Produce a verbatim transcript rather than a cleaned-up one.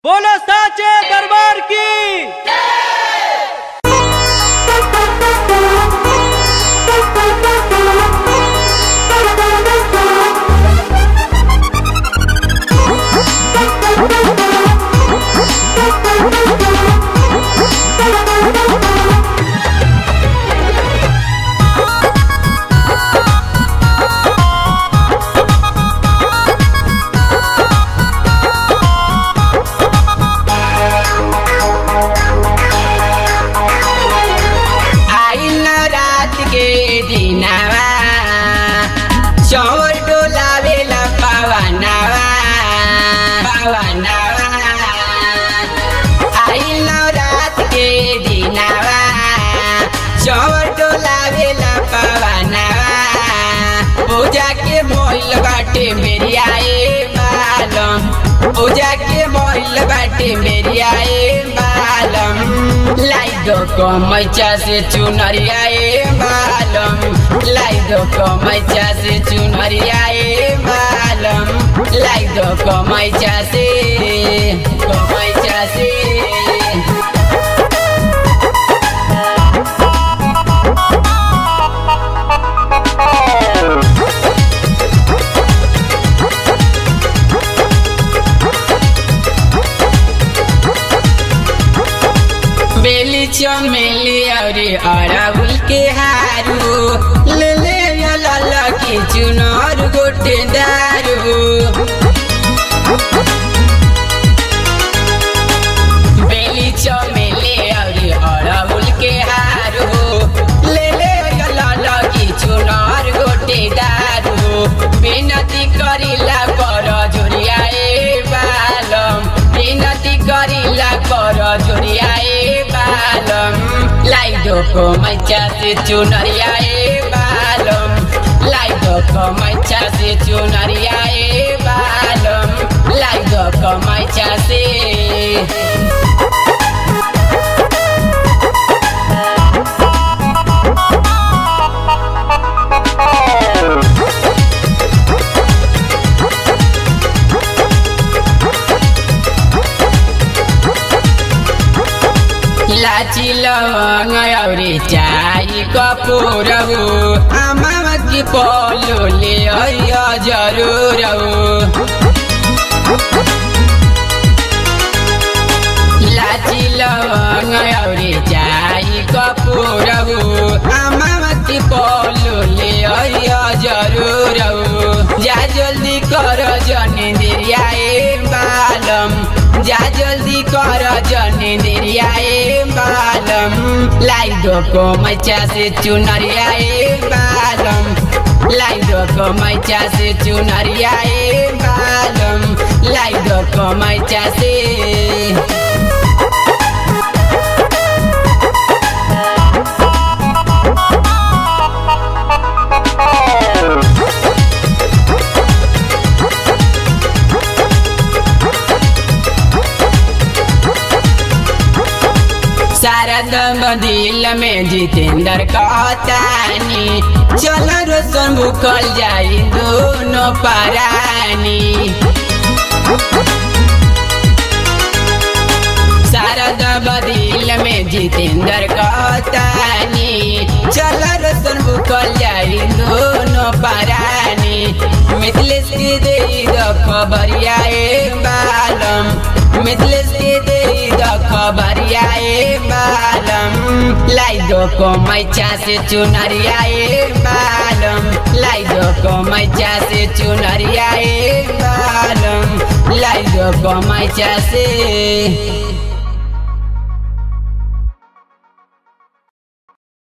बोलो साचे दरबार की। चौर डोलावेला पवनवा पवनवा आइल रात के दिनवा चौर डोलावेला पवनवा पूजा के मोइल बाटे मेरी आए बालम पूजा के मोइल बाटे मेरी आए बालम लाई दो कमैचा से चुनरियाए बालम लाई दो कमैचा से चुनरियाए बालम लाई दो कमैचा से कमैचा से बेली चमेली और अड़हुल के हारू ले ले लाला की चुनार गोटे दारू बेली चमेली और अड़हुल के हारू ले ले लाला की चुनार गोटे दारू बिनती करिला कर जोरियाए बालम बिनती करिला कर जोरियाए लाई दो कमैचा से चुनरियाए बालम लाई दो कमैचा से चुनरियाए बालम लाई दो कमैचा से लाची लवंग और चाय कपूर अम्मा की पोलो ले जरूर लाची लवंग और चाय कपूर अम्मा की पोलो ले जरूर जा जल्दी कर जने देरियाए बालम जा जल्दी कर जने देरियाए बालम लाई दो कमैचा से चुनरियाए बालम लाई दो कमैचा से चुनरियाए बालम लाई दो कमैचा से शारद दिल में जितेंद्र कहतानी चल रोशन भूखल जाई दोनों परानी शारद दिल में जितेंद्र कहतानी चल रोशन भूखल जाई दोनों परानी मिथिलेश के दे दो खबरियाए बालम मिथिलेश के दे दो खबरियाए बालम लाई दो कमैचा से चुनरियाए बालम लाई दो कमैचा से चुनरियाए बालम लाई दो कमैचा से।